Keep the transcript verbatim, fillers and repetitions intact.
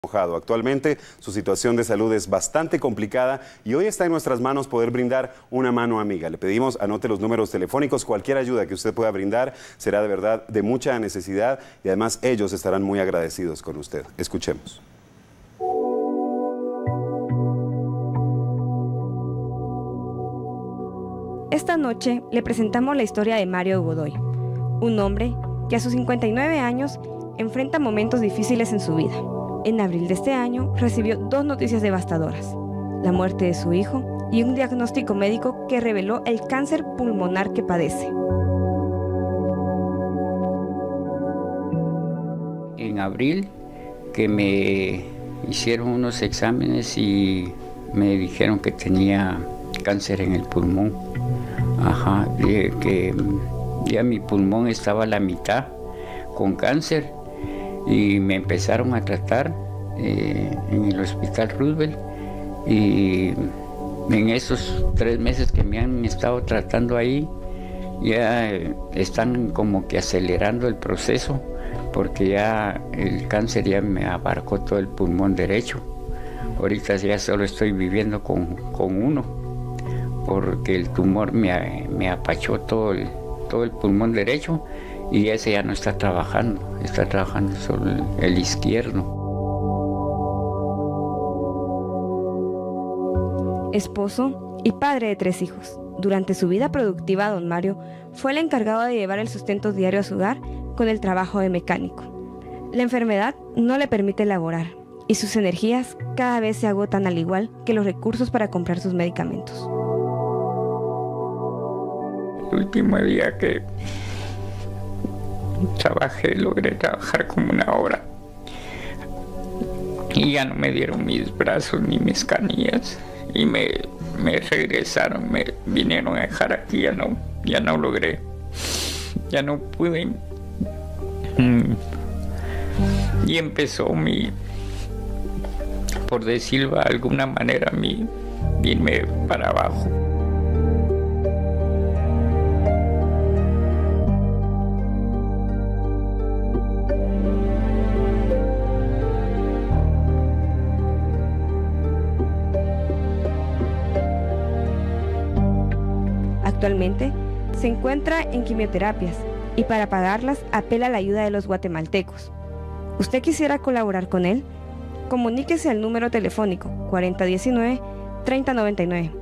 Mojado. Actualmente su situación de salud es bastante complicada y hoy está en nuestras manos poder brindar una mano amiga. Le pedimos anote los números telefónicos, cualquier ayuda que usted pueda brindar será de verdad de mucha necesidad y además ellos estarán muy agradecidos con usted. Escuchemos. Esta noche le presentamos la historia de Mario Godoy, un hombre que a sus cincuenta y nueve años enfrenta momentos difíciles en su vida. En abril de este año recibió dos noticias devastadoras: la muerte de su hijo y un diagnóstico médico que reveló el cáncer pulmonar que padece. En abril que me hicieron unos exámenes y me dijeron que tenía cáncer en el pulmón. Ajá, que ya mi pulmón estaba a la mitad con cáncer. Y me empezaron a tratar eh, en el Hospital Roosevelt, y en esos tres meses que me han estado tratando ahí ya eh, están como que acelerando el proceso, porque ya el cáncer ya me abarcó todo el pulmón derecho. Ahorita ya solo estoy viviendo con, con uno, porque el tumor me, me apachó todo el, todo el pulmón derecho. Y ese ya no está trabajando, está trabajando solo el, el izquierdo. Esposo y padre de tres hijos, durante su vida productiva, don Mario fue el encargado de llevar el sustento diario a su hogar con el trabajo de mecánico. La enfermedad no le permite laborar y sus energías cada vez se agotan, al igual que los recursos para comprar sus medicamentos. El último día que trabajé, logré trabajar como una hora y ya no me dieron mis brazos ni mis canillas y me, me regresaron, me vinieron a dejar aquí. Ya no, ya no logré, ya no pude. Y empezó mi, por decirlo de alguna manera, mi irme para abajo. Actualmente se encuentra en quimioterapias y para pagarlas apela a la ayuda de los guatemaltecos. ¿Usted quisiera colaborar con él? Comuníquese al número telefónico cuarenta diecinueve, treinta noventa y nueve.